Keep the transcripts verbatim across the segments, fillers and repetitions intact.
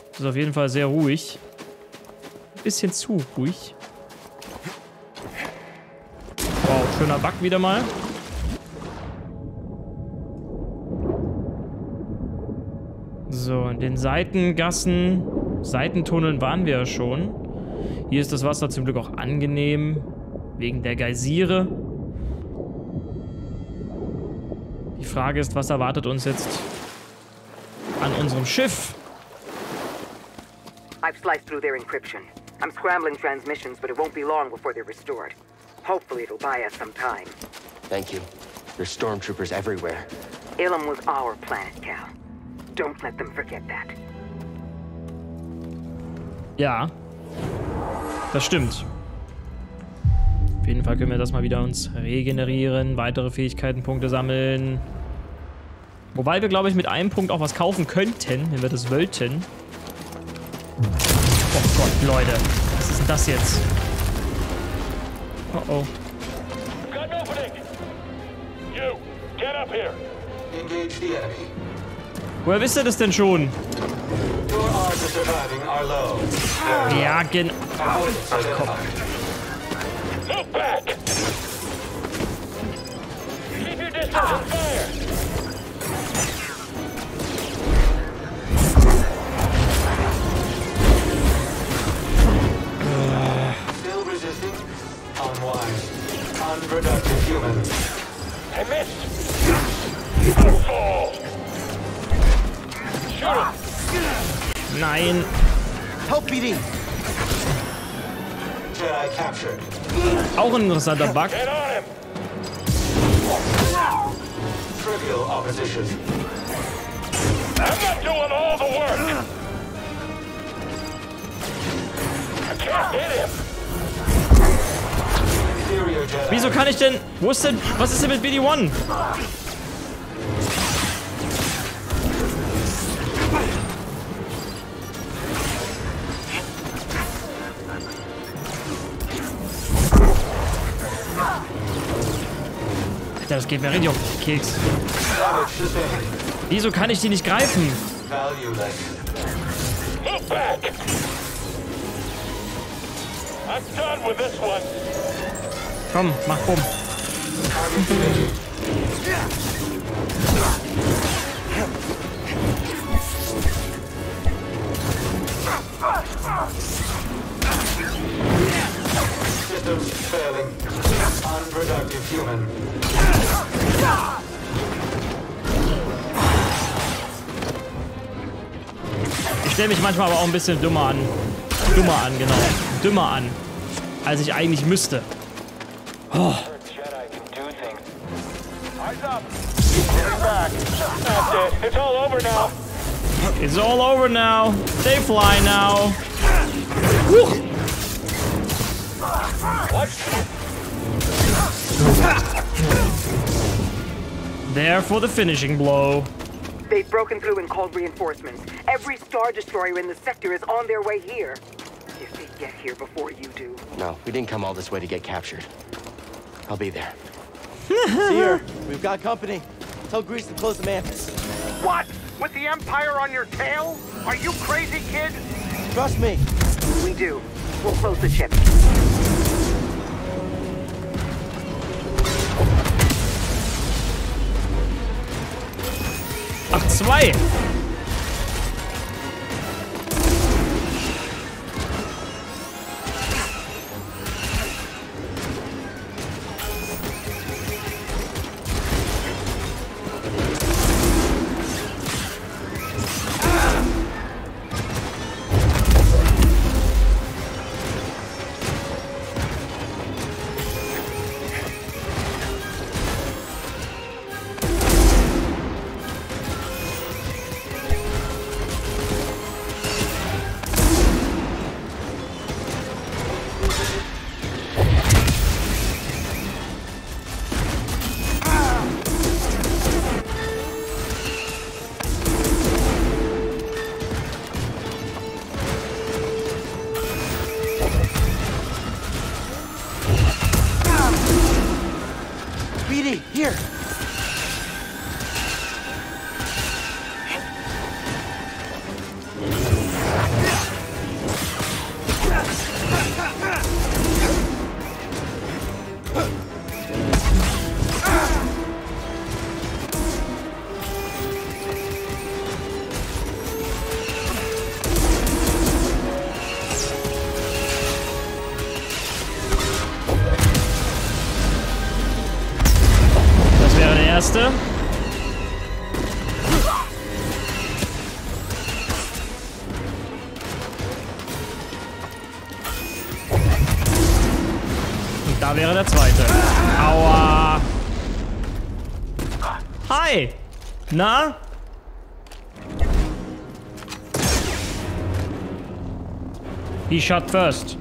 Das ist auf jeden Fall sehr ruhig. Bisschen zu ruhig. Wow, schöner Bug wieder mal. So, in den Seitengassen, Seitentunneln waren wir ja schon. Hier ist das Wasser zum Glück auch angenehm, wegen der Geysire. Die Frage ist, was erwartet uns jetzt an unserem Schiff? I've sliced through their encryption. I'm scrambling transmissions, but it won't be long before they're restored. Hopefully it'll buy us some time. Thank you. There's stormtroopers everywhere. Ilum was our planet, Cal. Don't let them forget that. Ja, das stimmt. Auf jeden Fall können wir das mal wieder uns regenerieren, weitere Fähigkeitenpunkte sammeln. Wobei wir, glaube ich, mit einem Punkt auch was kaufen könnten, wenn wir das wollten. Oh Gott, Leute. Was ist denn das jetzt? Oh oh. Woher wisst ihr das denn schon? Ja, genau. Ach komm. Still resisting? Unwise. Unproductive human. I missed. Oh. Nein. Help B D. Jedi captured. Auch ein interessanter Bug. Get on him. Trivial opposition. I'm not doing all the work. I can't hit him. Inferior Jedi. Wieso kann ich denn... Wo ist denn... Was ist denn mit B D eins? Alter, das geht mir richtig auf den Keks. Wieso kann ich die nicht greifen? Look back. I'm done with this one. Komm, mach bumm. Systems failing. Unproductive human. Ich stelle mich manchmal aber auch ein bisschen dummer an. Dummer an, genau. Dümmer an. Als ich eigentlich müsste. Oh. It's all over now. It's all over now. They fly now. Huch. There for the finishing blow. They've broken through and called reinforcements. Every Star Destroyer in the sector is on their way here. If they get here before you do. No, we didn't come all this way to get captured. I'll be there. Seer, we've got company. Tell Grease to close the mantis. What? With the Empire on your tail? Are you crazy, kid? Trust me. We do. We'll close the ship. Ach, zwei. Da wäre der zweite. Aua. Hi. Na? He shot first.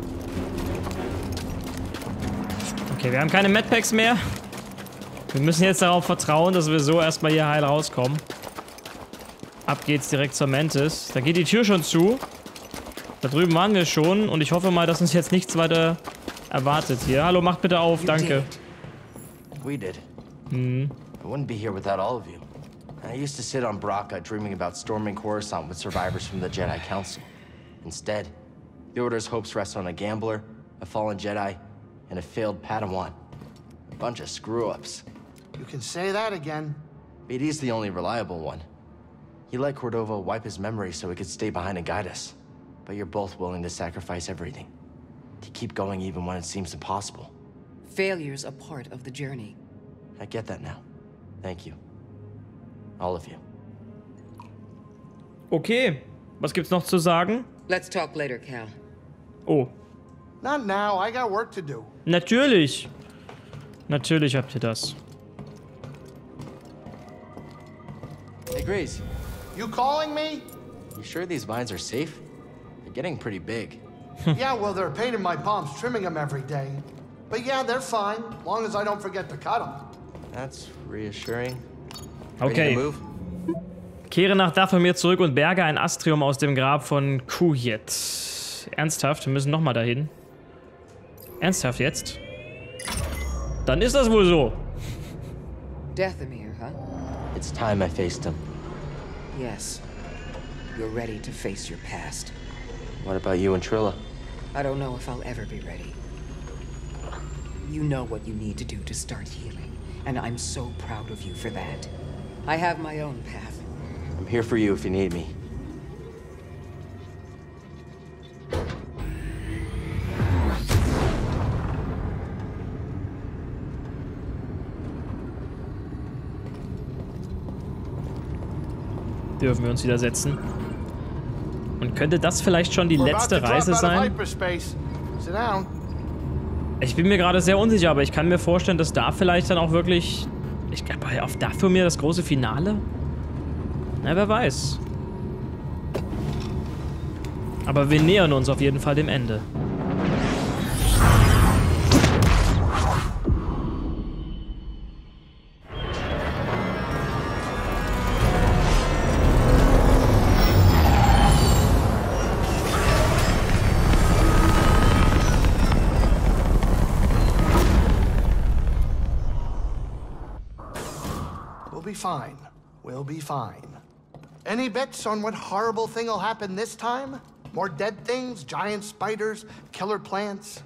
Okay, wir haben keine Medpacks mehr. Wir müssen jetzt darauf vertrauen, dass wir so erstmal hier heil rauskommen. Ab geht's direkt zur Mantis. Da geht die Tür schon zu. Da drüben waren wir schon und ich hoffe mal, dass uns jetzt nichts weiter erwartet hier. Hallo, macht bitte auf, danke. We did. Hm. I wouldn't be here without all of you. I used to sit on Bracca dreaming about storming Coruscant with survivors from the Jedi Council. Instead, the Order's hopes rest on a gambler, a fallen Jedi, and a failed Padawan. A bunch of screw-ups. You can say that again. B D's the only reliable one. He let Cordova wipe his memory so he could stay behind and guide us. But you're both willing to sacrifice everything. To keep going even when it seems impossible. Failure's a part of the journey. I get that now. Thank you. All of you. Okay, was gibt's noch zu sagen? Let's talk later, Cal. Oh, Not now. I got work to do. natürlich. Natürlich habt ihr das. Hey, Grease. You calling me? You sure these vines are safe? They're getting pretty big. Yeah, well, they're a pain in my palms trimming them every day. But yeah, they're fine, long as I don't forget to cut them. That's reassuring. Ready Okay. to move? Kehre nach Dathomir zurück und berge ein Astrium aus dem Grab von Kujet. Ernsthaft? Wir müssen nochmal dahin. Ernsthaft jetzt? Dann ist das wohl so. Dathomir, huh? It's time I faced him. Yes. You're ready to face your past. What about you and Trilla? I don't know if I'll ever be ready. You know what you need to do to start healing, and I'm so proud of you for that. I have my own path. I'm here for you if you need me. Dürfen wir uns wieder setzen. Und könnte das vielleicht schon die We're letzte about to Reise drop out of sein? hyperspace. Sit down. Ich bin mir gerade sehr unsicher, aber ich kann mir vorstellen, dass da vielleicht dann auch wirklich... Ich glaube, auf Dathomir das große Finale? Na, wer weiß. Aber wir nähern uns auf jeden Fall dem Ende. We'll be fine. We'll be fine. Any bets on what horrible thing will happen this time? More dead things, giant spiders, killer plants?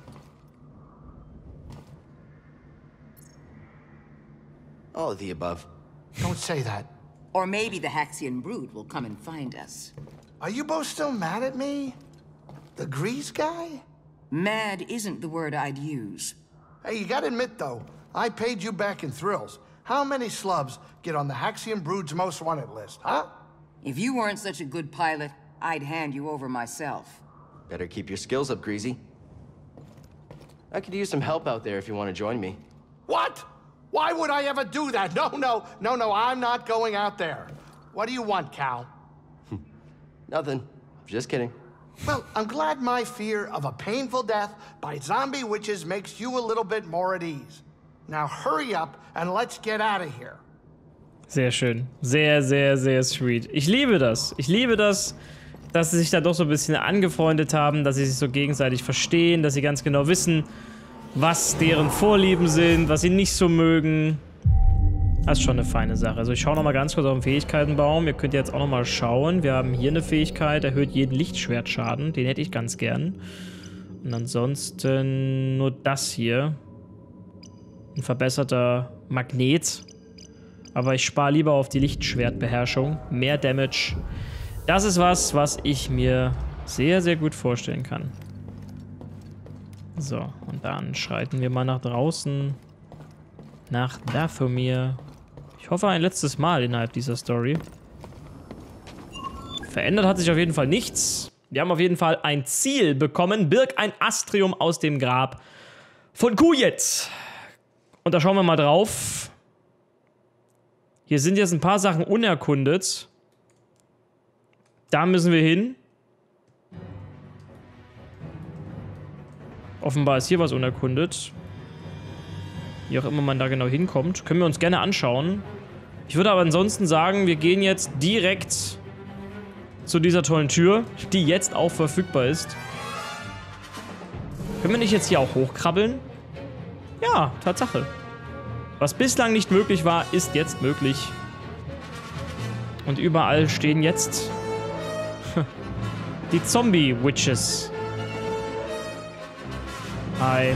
All of the above. Don't say that. Or maybe the Haxian brood will come and find us. Are you both still mad at me? The Grease guy? Mad isn't the word I'd use. Hey, you gotta admit though, I paid you back in thrills. How many slubs get on the Haxian Brood's most wanted list, huh? If you weren't such a good pilot, I'd hand you over myself. Better keep your skills up, Greasy. I could use some help out there if you want to join me. What? Why would I ever do that? No, no, no, no, I'm not going out there. What do you want, Cal? Nothing. Just kidding. Well, I'm glad my fear of a painful death by zombie witches makes you a little bit more at ease. Now hurry up and let's get out of here. Sehr schön. Sehr, sehr, sehr sweet. Ich liebe das. Ich liebe das, dass sie sich da doch so ein bisschen angefreundet haben, dass sie sich so gegenseitig verstehen, dass sie ganz genau wissen, was deren Vorlieben sind, was sie nicht so mögen. Das ist schon eine feine Sache. Also ich schaue noch mal ganz kurz auf den Fähigkeitenbaum. Ihr könnt jetzt auch noch mal schauen. Wir haben hier eine Fähigkeit, erhöht jeden Lichtschwertschaden. Den hätte ich ganz gern. Und ansonsten nur das hier. Ein verbesserter Magnet. Aber ich spare lieber auf die Lichtschwertbeherrschung. Mehr Damage. Das ist was, was ich mir sehr, sehr gut vorstellen kann. So, und dann schreiten wir mal nach draußen. Nach Dathomir. Ich hoffe ein letztes Mal innerhalb dieser Story. Verändert hat sich auf jeden Fall nichts. Wir haben auf jeden Fall ein Ziel bekommen. Birg ein Astrium aus dem Grab von Kujetz. Und da schauen wir mal drauf. Hier sind jetzt ein paar Sachen unerkundet. Da müssen wir hin. Offenbar ist hier was unerkundet. Wie auch immer man da genau hinkommt. Können wir uns gerne anschauen. Ich würde aber ansonsten sagen, wir gehen jetzt direkt zu dieser tollen Tür, die jetzt auch verfügbar ist. Können wir nicht jetzt hier auch hochkrabbeln? Ja, Tatsache. Was bislang nicht möglich war, ist jetzt möglich. Und überall stehen jetzt die Zombie-Witches. Hi.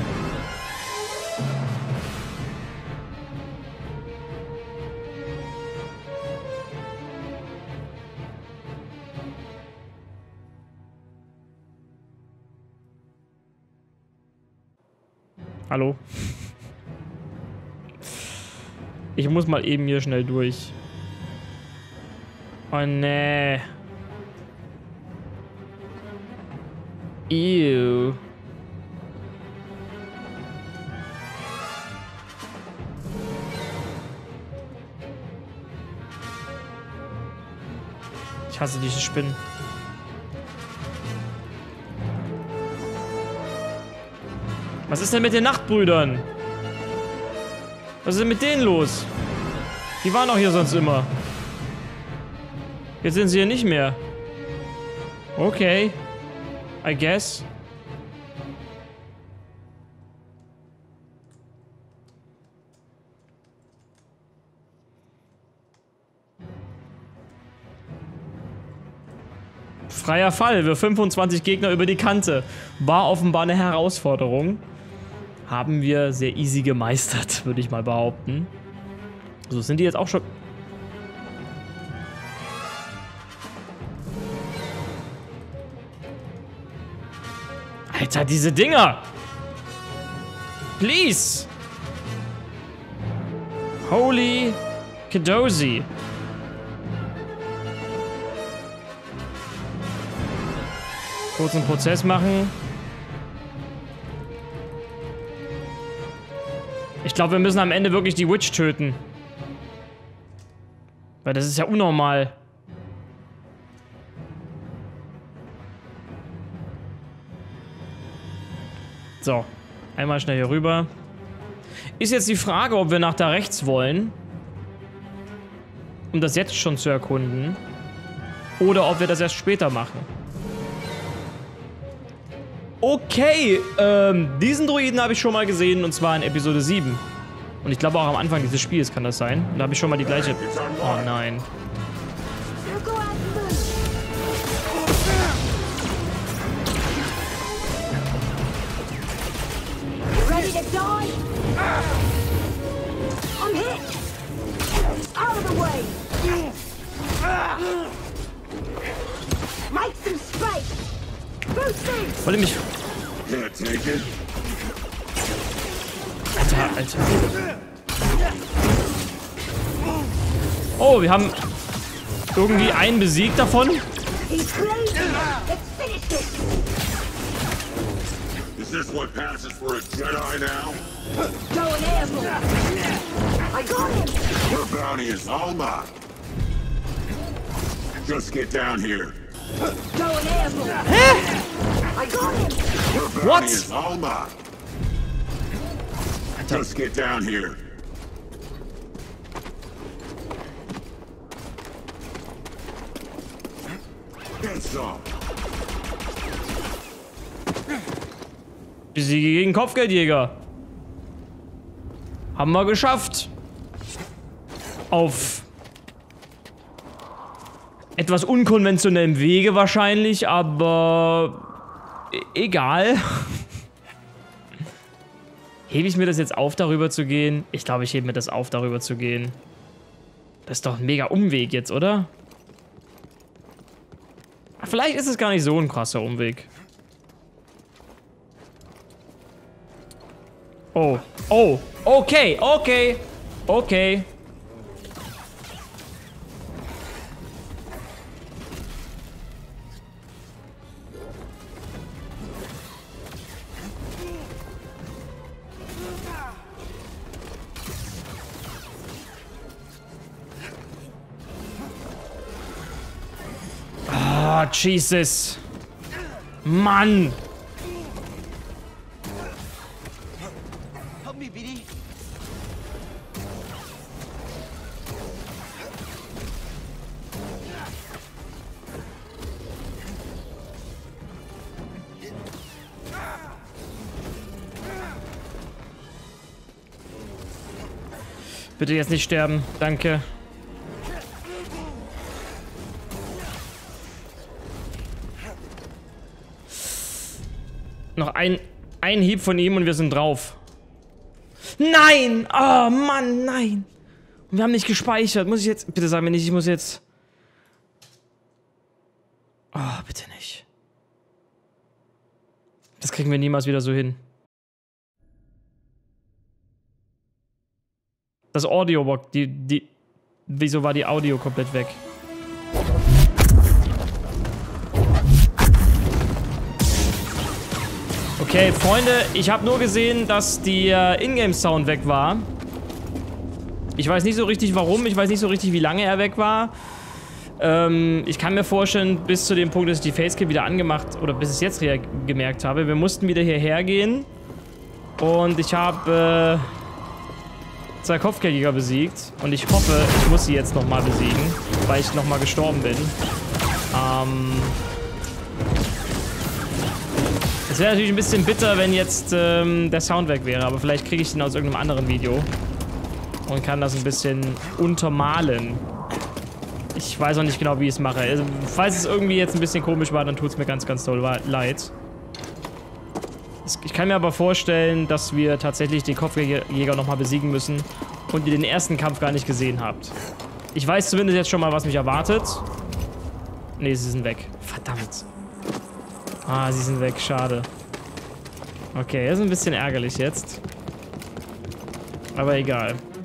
Hallo? Ich muss mal eben hier schnell durch. Oh nee. Ew. Ich hasse diese Spinnen. Was ist denn mit den Nachtbrüdern? Was ist denn mit denen los? Die waren doch hier sonst immer. Jetzt sind sie hier nicht mehr. Okay. I guess. Freier Fall. Wir fünfundzwanzig Gegner über die Kante. War offenbar eine Herausforderung. Haben wir sehr easy gemeistert, würde ich mal behaupten. So, sind die jetzt auch schon... Alter, diese Dinger! Please! Holy Kedosi. Kurzen Prozess machen. Ich glaube, wir müssen am Ende wirklich die Witch töten. Weil das ist ja unnormal. So. Einmal schnell hier rüber. Ist jetzt die Frage, ob wir nach da rechts wollen. Um das jetzt schon zu erkunden. Oder ob wir das erst später machen. Okay, ähm, diesen Druiden habe ich schon mal gesehen, und zwar in Episode sieben. Und ich glaube auch am Anfang dieses Spiels kann das sein. Und da habe ich schon mal die gleiche... Oh nein. Ready to die? I'm hit! Out of the way! Make some space! Wollte mich... Alter, Alter. Oh, wir haben irgendwie einen besiegt davon. Is this what passes for a Jedi now? Going airborne! I got him! Your bounty is all mine. Just get down here. Going airborne! Hä? I got him! Your bounty What? is all mine. Just get down here. Get some. Besiege gegen Kopfgeldjäger. Haben wir geschafft. Auf etwas unkonventionellem Wege wahrscheinlich, aber e egal. Hebe ich mir das jetzt auf, darüber zu gehen? Ich glaube, ich hebe mir das auf, darüber zu gehen. Das ist doch ein mega Umweg jetzt, oder? Vielleicht ist es gar nicht so ein krasser Umweg. Oh, oh, okay, okay, okay. Oh, Jesus. Mann. Help me, B D. Bitte jetzt nicht sterben. Danke. Noch ein, ein Hieb von ihm und wir sind drauf. Nein! Oh Mann, nein! Und wir haben nicht gespeichert. Muss ich jetzt... Bitte sag mir nicht, ich muss jetzt... Oh, bitte nicht. Das kriegen wir niemals wieder so hin. Das Audio, die, die... Wieso war die Audio komplett weg? Okay, Freunde, ich habe nur gesehen, dass der Ingame-Sound weg war. Ich weiß nicht so richtig warum, ich weiß nicht so richtig, wie lange er weg war. Ähm, ich kann mir vorstellen, bis zu dem Punkt, dass ich die Facecam wieder angemacht, oder bis ich es jetzt gemerkt habe, wir mussten wieder hierher gehen. Und ich habe äh, zwei Kopfgeldjäger besiegt. Und ich hoffe, ich muss sie jetzt nochmal besiegen, weil ich nochmal gestorben bin. Ähm... Es wäre natürlich ein bisschen bitter, wenn jetzt ähm, der Sound weg wäre, aber vielleicht kriege ich den aus irgendeinem anderen Video und kann das ein bisschen untermalen. Ich weiß auch nicht genau, wie ich es mache. Also, falls es irgendwie jetzt ein bisschen komisch war, dann tut es mir ganz, ganz doll leid. Ich kann mir aber vorstellen, dass wir tatsächlich den Kopfjäger nochmal besiegen müssen und ihr den ersten Kampf gar nicht gesehen habt. Ich weiß zumindest jetzt schon mal, was mich erwartet. Ne, sie sind weg. Verdammt. Ah, sie sind weg. Schade. Okay, das ist ein bisschen ärgerlich jetzt. Aber egal.